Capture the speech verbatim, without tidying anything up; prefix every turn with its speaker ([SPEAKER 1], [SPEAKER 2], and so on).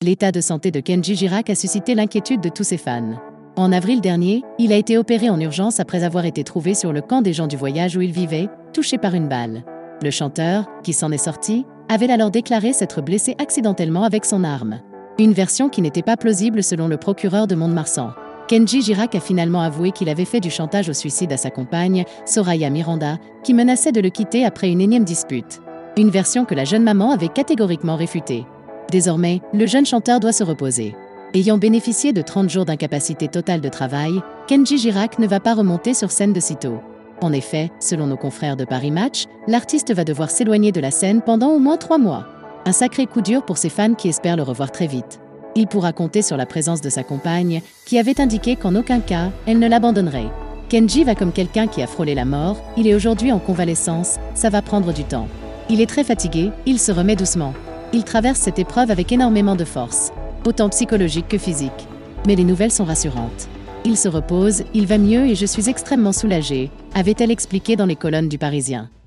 [SPEAKER 1] L'état de santé de Kenji Girac a suscité l'inquiétude de tous ses fans. En avril dernier, il a été opéré en urgence après avoir été trouvé sur le camp des gens du voyage où il vivait, touché par une balle. Le chanteur, qui s'en est sorti, avait alors déclaré s'être blessé accidentellement avec son arme. Une version qui n'était pas plausible selon le procureur de Mont-de-Marsan. Kenji Girac a finalement avoué qu'il avait fait du chantage au suicide à sa compagne, Soraya Miranda, qui menaçait de le quitter après une énième dispute. Une version que la jeune maman avait catégoriquement réfutée. Désormais, le jeune chanteur doit se reposer. Ayant bénéficié de trente jours d'incapacité totale de travail, Kenji Girac ne va pas remonter sur scène de sitôt. En effet, selon nos confrères de Paris Match, l'artiste va devoir s'éloigner de la scène pendant au moins trois mois. Un sacré coup dur pour ses fans qui espèrent le revoir très vite. Il pourra compter sur la présence de sa compagne, qui avait indiqué qu'en aucun cas, elle ne l'abandonnerait. Kenji va comme quelqu'un qui a frôlé la mort, il est aujourd'hui en convalescence, ça va prendre du temps. Il est très fatigué, il se remet doucement. Il traverse cette épreuve avec énormément de force, autant psychologique que physique. Mais les nouvelles sont rassurantes. Il se repose, il va mieux et je suis extrêmement soulagée, avait-elle expliqué dans les colonnes du Parisien.